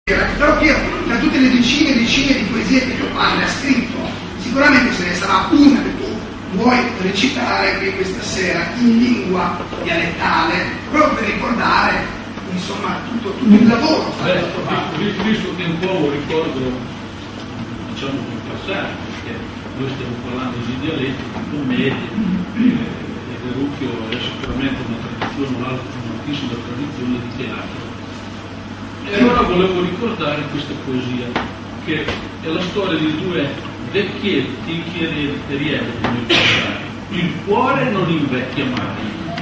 Però Piero, tra tutte le decine e decine di poesie che tuo padre ha scritto, sicuramente ce ne sarà una che tu vuoi recitare qui questa sera in lingua dialettale, proprio per ricordare, insomma, tutto il lavoro fatto da tuo padre. Visto che un po' ricordo, diciamo, del passato, perché noi stiamo parlando di dialetti, di commedie, e Verrucchio è sicuramente una altissima tradizione di teatro. E allora volevo ricordare questa poesia, che è la storia di due vecchietti che rievoca nel passato. Il cuore non invecchia mai.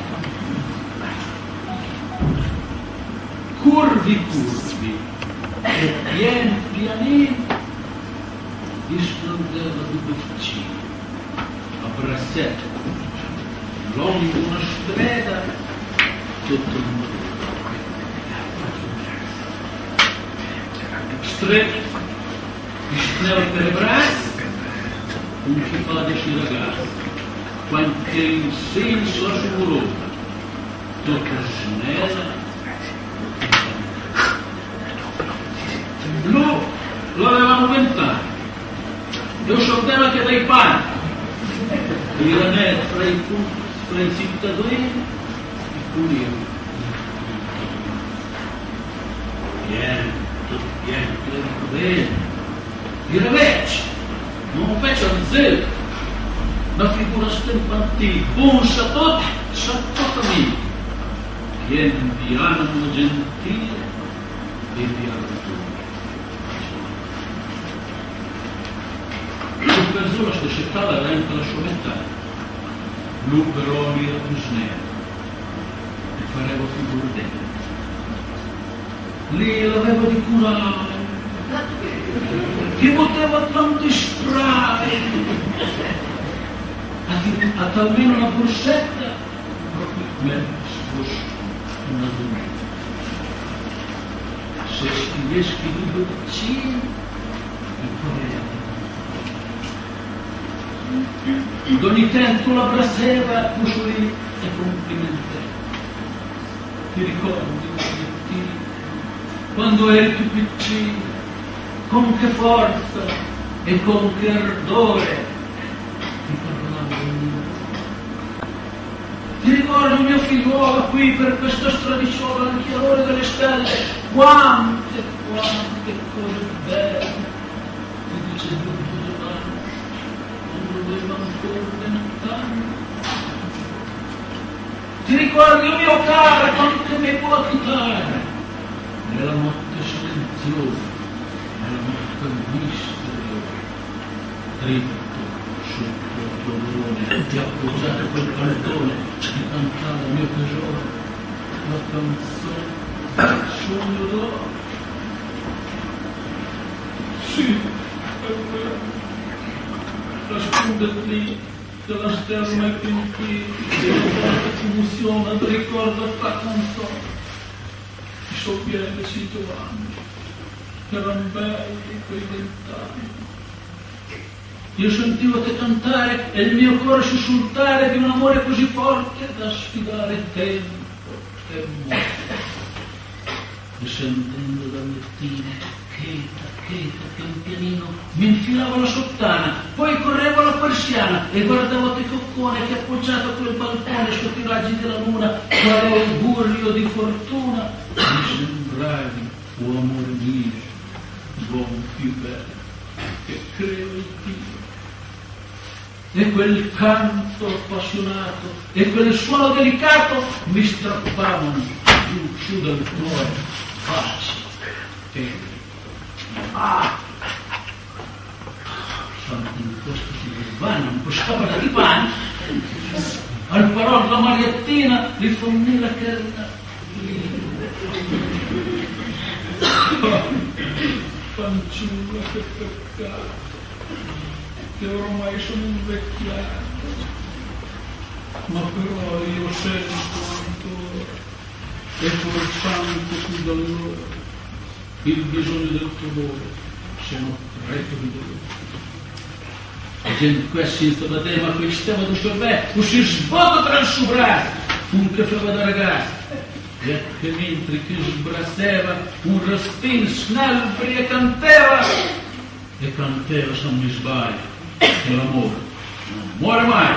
Curvi e pianini discendeva di vicino a braccietta, lungo una strada sotto il muro. Stretto, per le braccia, un che fa da si ragazzo, quanto il senso assoluto, tocca snella. Lui lo avevano 20 anni, io sapeva che dai panni, era nel fra i cittadini e pulire. Bene, era vecchio, non fece un zelo, una figura stempantile, un sattottamento, che di animo gentile e di arrottura. Su persona sta città la renta la sua metà, lui però era più snello e pareva più burdente. Lì l'aveva di curare, che poteva tanti strade, a talmeno una borsetta, proprio come se fosse una domenica. Se scriveschi di boccine, il cuore d'ogni tempo la braceva, così e complimentava. Ti ricordi, quando eri più piccino, con che forza e con che ardore mi parlavo di me. Ti ricordi mio figliuolo qui per questa stradiciola nel chiarore delle stelle, quante cose belle ti dicevo domani, non doveva ancora 20 anni. Ti ricordi mio caro quanto mi può chitarra nella notte silenziosa, nella notte misteriosa, dritto sotto il dolore, ti ha appoggiato quel cantone che cantava il mio tesoro, la canzone Sogno d'oro. Sì, è vero, la sponda lì della stella che mi che la forte commozione ti ricorda la canzone. I suoi piedi si trovano, erano belli quei 20 anni. Io sentivo te cantare e il mio cuore sussultare di un amore così forte da sfidare il tempo e morte. E sentendo dal lettino, cheta, che un pianino mi infilavo la sottana, poi correvo alla persiana e guardavo te coccone che appoggiato a quel balcone sotto i raggi della luna, quale augurio di fortuna, mi sembravi, o amore mio, l'uomo più bello che credo in Dio. E quel canto appassionato e quel suono delicato mi strappavano giù dal cuore, facile e santi di questo si svana, un po' scappa da di pane, al parol la Mariettina li fornì la carta. Fanciulla, che peccato, che ormai sono invecchiato, ma però io sento ancora, e forzando più d'allora, il bisogno del tuo dolore, se non retto di dolore. La gente qua senza da te, ma qui stava di sorvè, così sbotto tra il suo braccio, un che faceva da ragazzo, e che mentre che sbrassava un rastin snelbri e cantava se non mi sbaglio, che l'amore non muore mai.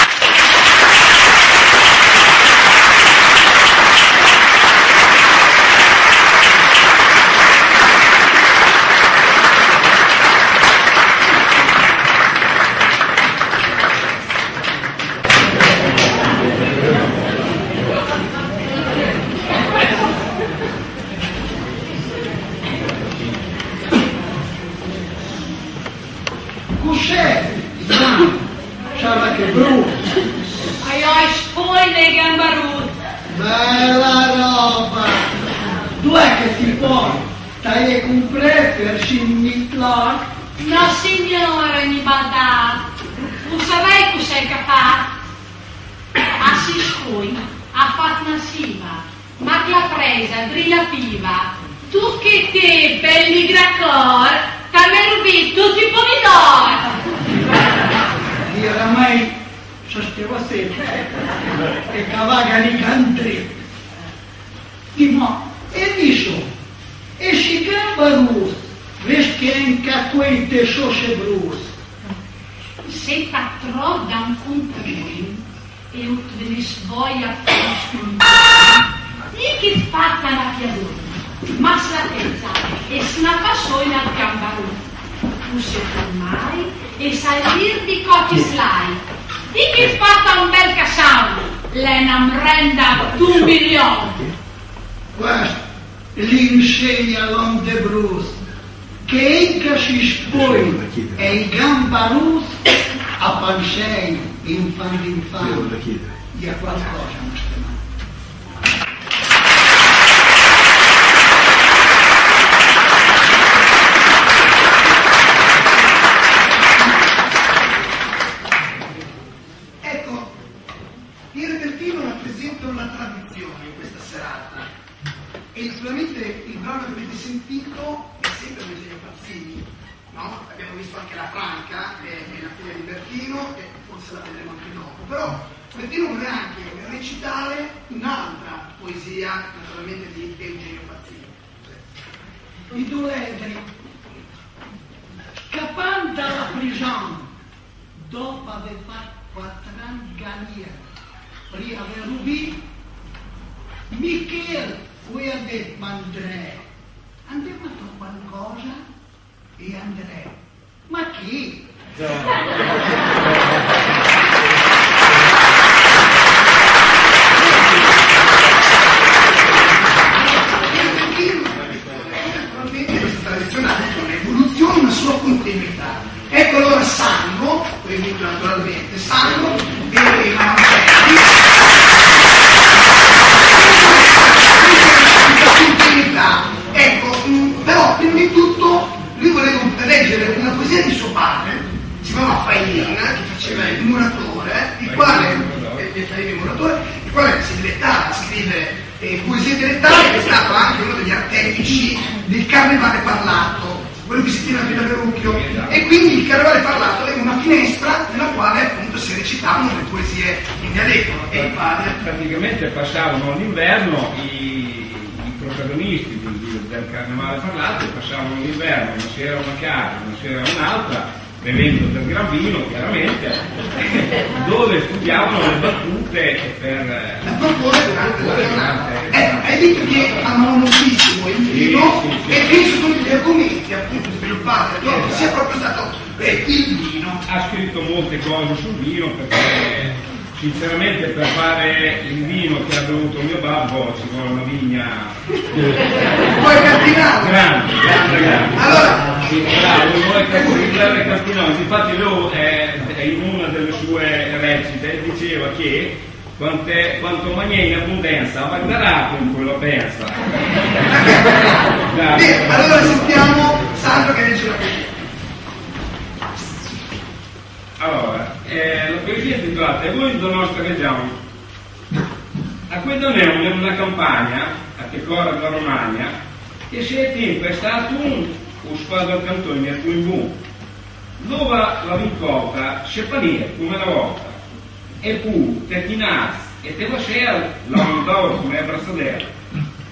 Bella roba! Dov'è che ti puoi? Stai comprare per scimmiclar? No signore, mi bada. Non saprei cos'è che fa. A si scui, a fatto una siva, ma che l'ha presa, drilla piva. Tu che te, belli gracor, che mi rubi tutti i pomidori. Io oramai sostevo sempre che cavaga di cantri. E viso, e si gamba rus, vedi che anche queste sose brus. Se patrò da un contrino e un te svoglia per e che fatta la piadona, ma slatezza e snappasò in al gambarù. Tu sei ormai e sai dir di cotti slai. Di che fatta un bel casano, lei non renda 2 milioni. Questo l'insegna l'onde brus, che enca si spoi e i gambarus a pansei in fan di a qualcosa non stemma. Ecco, il repertino rappresenta una tradizione in questa serata. E naturalmente il brano che avete sentito è sempre Eugenio Pazzini, no? Abbiamo visto anche la Franca, è la figlia di Bertino, e forse la vedremo anche dopo. Però Bertino vuole anche recitare un'altra poesia, naturalmente di Eugenio Pazzini. I Duledri, scappando dalla prigione, dopo aver fatto 4 anni galliera, prima aver rubì, Michele poi ha detto Andrea, andiamo a trovare qualcosa? E Andrea, ma chi? Naturalmente questa tradizione ha avuto un'evoluzione, una sua continuità. Ecco allora Sango, quindi naturalmente Sango e Mancelli. Ecco, però prima di tutto lui voleva leggere una poesia di suo padre, si chiamava Faina, che faceva il muratore, il quale si dilettava a scrivere poesie dilettanti, che è stato anche uno degli artefici del carnevale parlato, quello che si tiene a Villa Verrucchio, e quindi il carnevale parlato è una finestra nella quale appunto si recitavano le poesie in dialetto. E il padre praticamente passavano l'inverno i protagonisti del carnevale parlato, passavano l'inverno, una sera una casa, una sera un'altra, bevendo del gran vino chiaramente, dove studiavano le battute per la propone durante la giornata. Hai detto che amano moltissimo il vino, e penso che gli argomenti appunto sviluppati che sia proprio stato il vino. Ha scritto molte cose sul vino, perché sinceramente per fare il vino che ha bevuto mio babbo ci vuole una vigna grande. Allora vuole capitolare Castinone. Infatti lui in una delle sue recite diceva che quanto mangia in abbondanza avanzerà con quello pensa. Allora sentiamo Sandro che legge la poesia. Allora, la poesia è intitolata E voi da nostra vediamo. A questo nome in una campagna, a che corre la Romagna, che si è tempo è stato un squadro al cantone a cui bu. Dove la vincota si panire come una volta. E pu, te tinaz, e te vascer la mandò come a brassadere.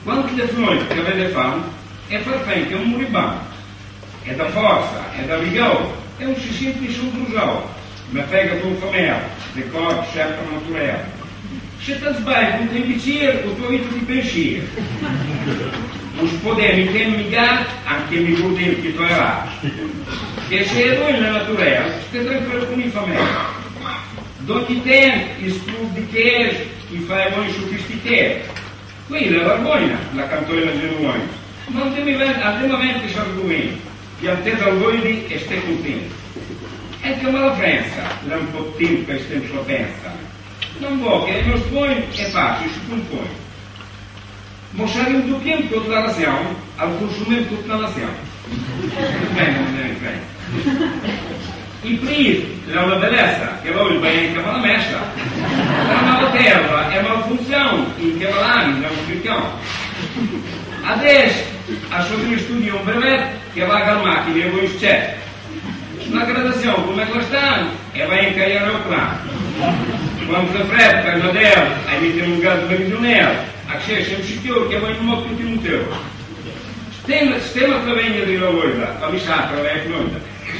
Quando le noite che avete fame è per fare che un moribondo, è da forza, è da vigore, è un si semplice un brusò, ma pega tu un famelo, le cose sempre naturali. Se ti sbagli con te vicino, o tuo vita di pensiero. Non si può dire mi anche mi vuol dire che tu era. Che se noi nella natura, stai tranquillo con i fameli. D'ogni tempo, gli studi che ti fai voi sofisticati. Qui la vergogna, la cantorina genuina. Non andiamo avanti su argomenti. Piantete al voi e stai contenti. E come la Francia, un po' di tempo e stai sulla pensa. Non vuoi che lo spoi è facile, si compone. Ma se arriva un tempo tutta la nazione, al consumo tutta la nazione. Bene, non è in Francia. Il primo è una bellezza che voi il bene che va la messa. La malaterra è malfunzione in che va l'anima, non spicchiamo. Adesso a sotto studio un brevetto che va a macchina e voi c'è. Una gradazione come quest'anno e va in cagliare al plano. Quando freddo per Nadel, hai messo un gas meridionale, accesso a un sicuro che va in modo più un teo. Stiamo a venire di lavoro, la mi sa che è finita.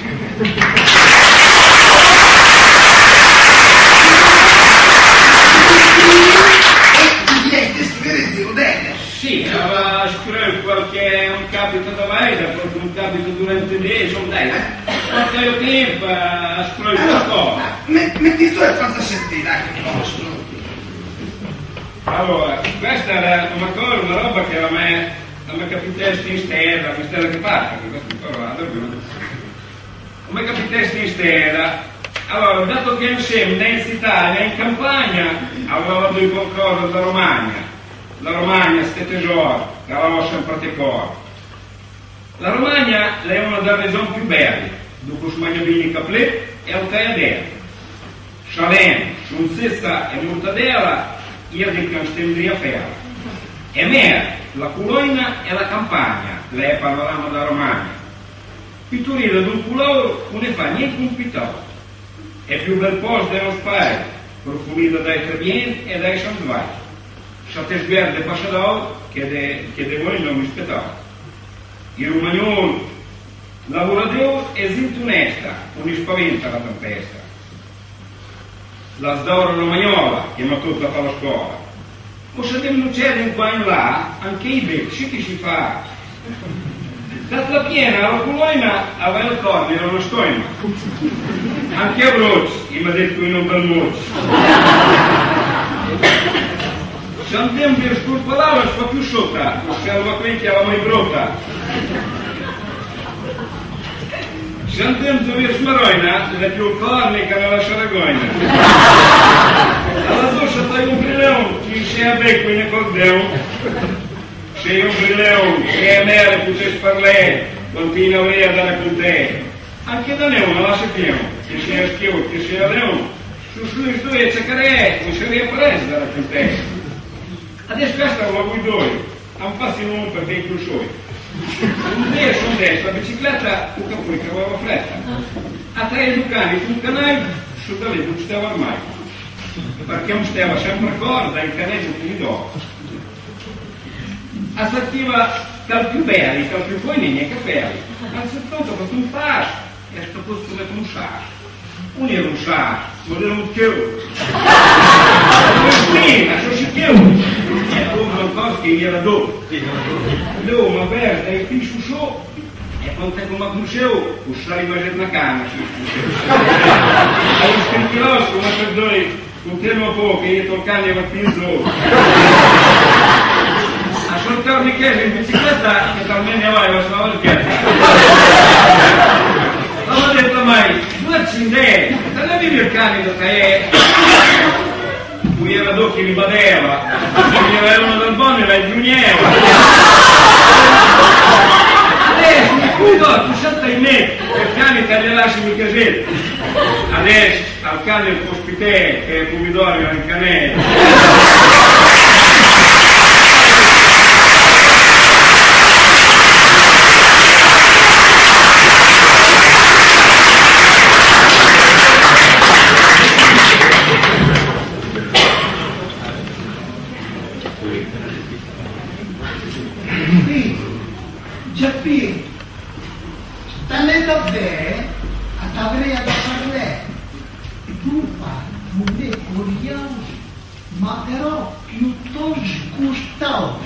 E ti scrivere zero delle. Sì, aveva scritto qualche un capito da vaida, qualche un capito durante il mese, insomma dai, qualche tempo a scritto qualcosa. Metti tu e fatti sentire, dai, che posso. Allora, questa era una roba che a me capitasse in stella, in stella che parte, che questo parlato, a me capitasse in stella. Allora, dato che insieme in Italia, in campagna, avevamo due qualcosa da Romagna. La Romagna, ste tesori, che avevamo sempre tecore. La Romagna è una delle regioni più belle, dopo su Magnabini Caplet e al Caiadera. Salem, Sunzessa e Mortadella, io dico che stiamo a fare. E me, la Colonna e la campagna, lei parlavamo da Romagna. Pitturino d'un colore non ne fa niente un pittore. È più bel posto dello spazio, profumito dai Trebien e dai Santuari. State sguardi passador che de voi non mi aspettavo. Il romagnolo lavoratore è zinto onesta, non mi spaventa la tempesta. La sdora romagnola che mi ha tutta fa la scuola. O se devono c'è in qua e in là, anche i becci che si fa. Data piena la Colonna aveva il corno, era una stoima. Anche a Brocci, mi ha detto in un bel mocio. Se andiamo per scurpolare si fa più sotto, se la qui che aveva mai brutta. Se andiamo per smaroina, è più il corno che aveva la sciaragoina. Alla doccia fai un brillone, chi si è a becco in accordeo. Se un brillone che è mera potesse parlare, continua lei a dare con te. Anche da noi non la sappiamo, che sia schiavo, che sia leone. Su lui due cercare, non si riappresa dare con te. Adesso questa è una guidoi, non passi uno perché è più suoi. Un dia sono destra, la bicicletta, un capone che aveva fretta. A tre educani su un canale, su da lì non stava mai. Perché non stava sempre corda, il canale non mi do. Assertiva dal più belli, dal più buoni, neanche belli. Anzitutto per un passo, e sto posto come un sasso. Non era un sasso, non era un chiù. Non si chiù. E come un cosa che era dopo. L'uomo aperto e il fisso su, e quando è come a Cuseu, usare in mangiare una canna. Allo scrittilosco, ma per noi, un termo poco, che io toccando e pinzo. A soltarmi chiesa in bicicletta, che talmente aveva la sua chiesa. Non ho detto mai, tu accendere, non avevi il cane da te. Qui era d'occhi mi badeva, mi avevano dal buono e la giunieva. Adesso mi cuido, tu salta in me, il cane che le lasci in casetto. Adesso al cane il ospite che è il pomidoro in canale. tale davvero, avrei da parlare. Non è curioso, ma però piuttosto gustoso.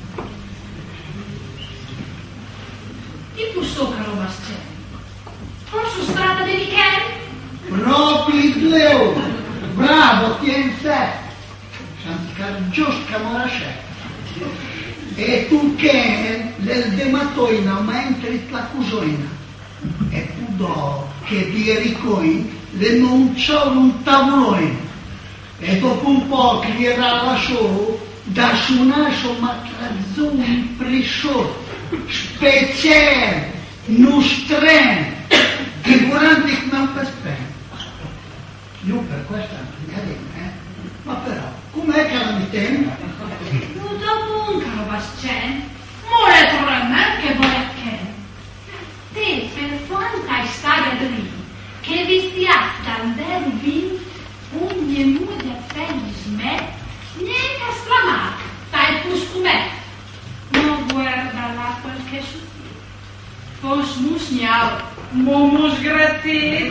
Tipo sopra lo Bascello. Forse strada di Michele? Proprio Leo, bravo, tieni sé. Giusto Marascetta. E tu che nel dematoina ma entri la cusoina. E tu do che ti ricoi le non c'è un tavolone. E dopo un po' che gli era lasciò da suonato matrazzoni presciò speciale, nustrene, figuranti che non per spendere. Io per questa accademia, ma però, com'è che la mettemo? Non dopo un caro Bascello, muore tornare che vuoi a che. Te per quanta storia di che vi sia dal vin ogni mude appelli smet, niente a sclamare, dai puscumè. Non guarda là quel che succede. Fos musniao, momos grazie.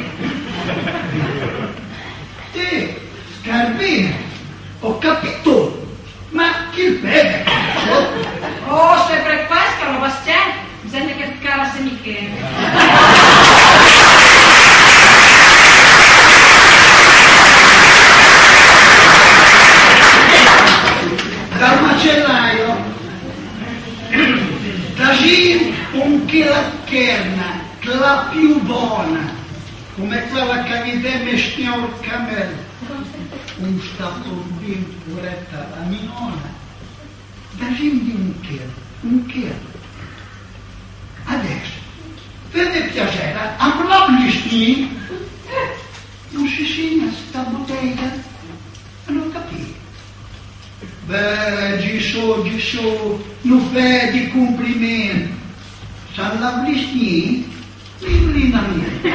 Te, Scarbina, ho capito, ma chi beve? Oh, se prepasca lo Bascello, bisogna che scala se Michele. Dal macellaio, da gin un che la cherna, la più buona, come quella che mi deve stiamo cammello. Un staffondino puretta la minona, da gin di un chilo. Adesso, per piacere, a Blablistin, non si segna sta bottega, non capisco. Beh, Gesù, non fai di complimenti. San Blablistin, librina mia.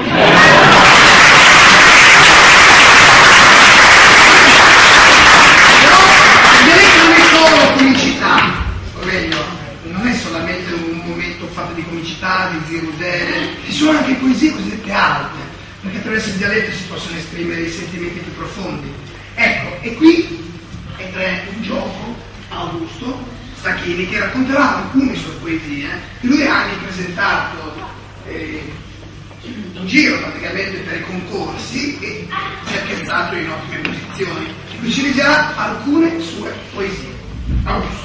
Non è solamente un momento fatto di comicità, di zirudere, ci sono anche poesie cosiddette alte, perché attraverso il dialetto si possono esprimere i sentimenti più profondi. Ecco, e qui entra un gioco Augusto Stachini che racconterà alcune sue poesie che lui ha anche presentato in giro praticamente per i concorsi e si è piazzato in ottime posizioni. E qui ci leggerà alcune sue poesie. Augusto.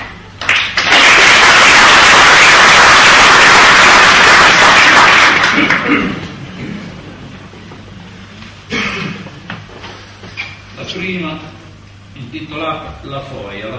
La prima, intitolata La foglia.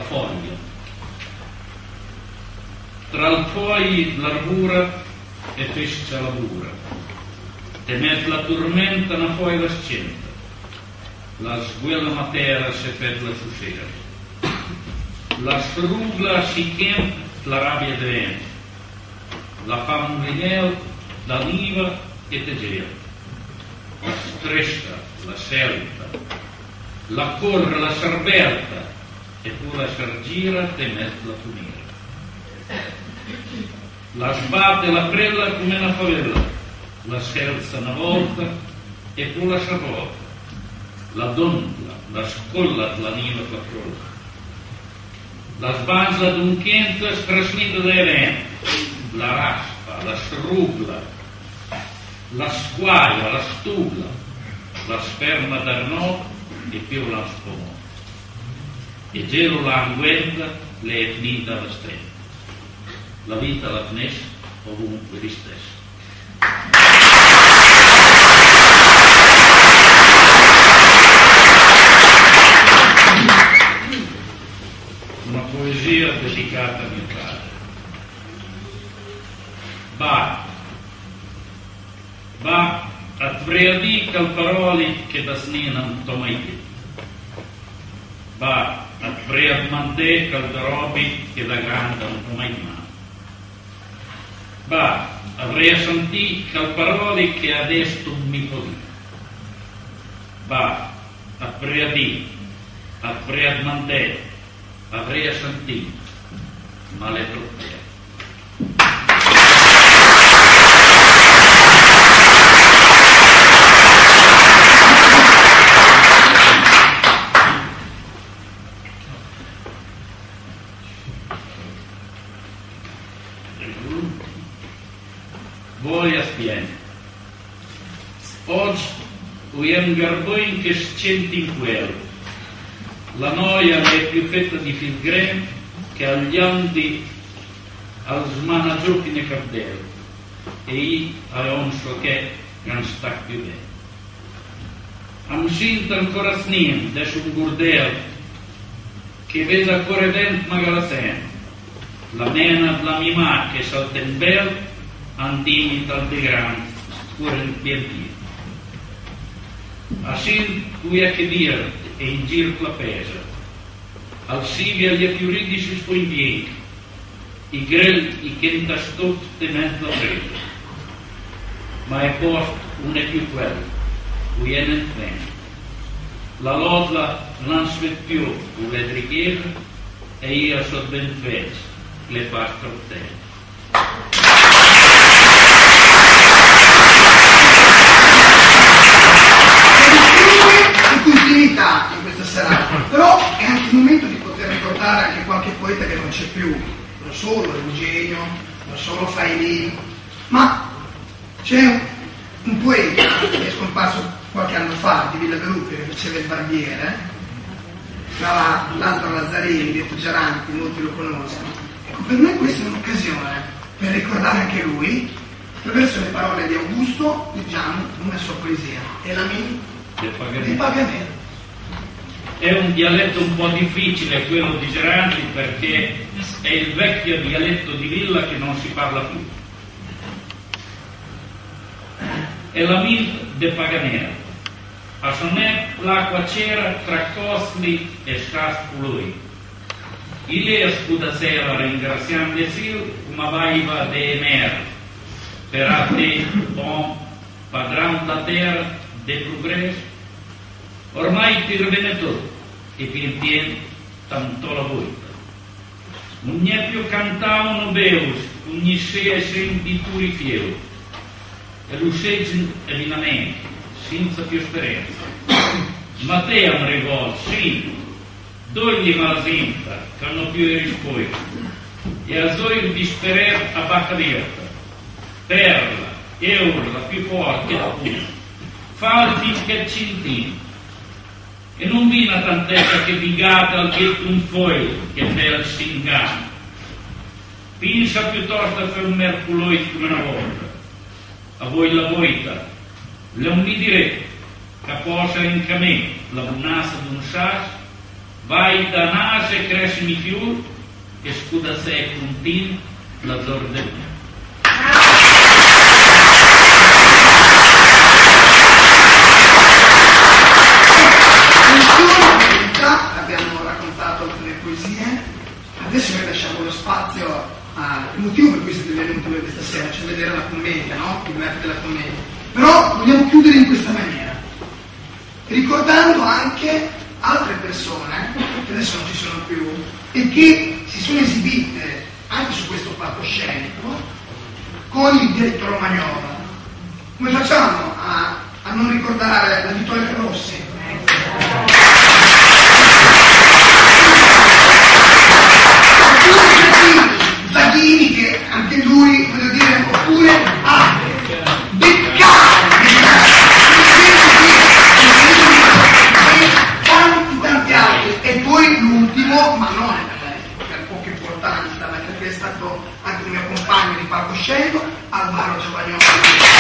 Tra il fogli l'arbura e fescia la dura, e met la tormenta na foglia scenta, la sguella matera se per la susera, la strugla si chiem la rabbia de vento, la fa mulinel da liva e tegel, la stresta, la selta, la corre, la serberta, e pur la sargira te met la funira. La sbatte la prella come una favela, la scherza una volta e pur la savolta, la donpla, la scolla la niva la frolla, la sbanza d'un chiento strasnita dai venti, la raspa, la strugla, la squaglia, la stugla, la sperma d'arnò e più la spomò, e gelo la anguenta le è finita la stella. La vita la finisce ovunque di stesso. Una poesia dedicata a mio padre. Va a preadì cal paroli che da sninam tomaiti. Va a preadmante cal darobi che da gandam tomaitma. Va avrei sentito cal paroli che adesso mi podì. Va a preadì, a preadmante, avrei sentito, ma le troppe. voglia spiene. Oggi un garbone che scenti in quello. La noia è più fetta di filgrem che agli andi al smanaggiò fine capdello. E io ho so che non sta più bene. Am scinto ancora snin, adesso un burdello, che vede ancora dentro magari sempre. La mena della mia mamma che salta in bel, andini dal di grande, scura in piedino. Así tuia che dire e in giro la pesa. Al sivia gli fioriti si spoglienti, i grelli, i chentastotti di mezzo presa. Ma è posto, non è più quello, qui è nel treno. La lodla non svede più, le drighiere, e io so ben fece, le parto a te. Continuità in questa serata, però è anche il momento di poter ricordare anche qualche poeta che non c'è più, non solo Eugenio, non solo Faini, ma c'è un poeta che è scomparso qualche anno fa di Villa Veluppi, che faceva il barbiere, Lazzaro Lazzarini, detto Geranti, molti lo conoscono. Ecco, per me questa è un'occasione per ricordare anche lui, attraverso le parole di Augusto, leggiamo una sua poesia, e la mia di Paganello. È un dialetto un po' difficile quello di Geranti perché è il vecchio dialetto di Villa che non si parla più. È la mia di Paganello. A sonè l'acqua c'era tra Cosli e Scaspului. Il scuda sera ringraziando Sil come vaiva de emer per a te om padran da terra de progresso. Ormai ti rivene tutto e pien pien tanto la volta. Non è più cantavano beus, ogni sera sentituri fieu. E l'usceggi è vinamente, senza più esperienza. Ma te am rivol, sì, dogli malzinta, che hanno più risposto. E a zoir disperer a bacca aperta. Perla, euro, la più forte da pure. Fa finché cintino. E non vina tant'è che digata al ghetto un foglio che fa il singano. Pensa piuttosto a fare un merculoid come una volta. A voi la voita, le un mi direte, che posa in camè la bunassa d'un sas, vai da nase e crescimi fiur, e scuda sé contin la zordella. Abbiamo raccontato alcune poesie, adesso noi lasciamo lo spazio al motivo per cui siete venuti questa sera, cioè vedere la commedia, no? Il verbo della commedia. Però vogliamo chiudere in questa maniera, ricordando anche altre persone che adesso non ci sono più e che si sono esibite anche su questo palcoscenico con il diretto Romagnola. Come facciamo a non ricordare la Vittoria Rossi? Zaghini, che anche lui, voglio dire, oppure a tanti altri. E poi l'ultimo, ma non per poca importanza, ma perché è stato anche il mio compagno di palcoscenico, Alvaro Giovagnoli.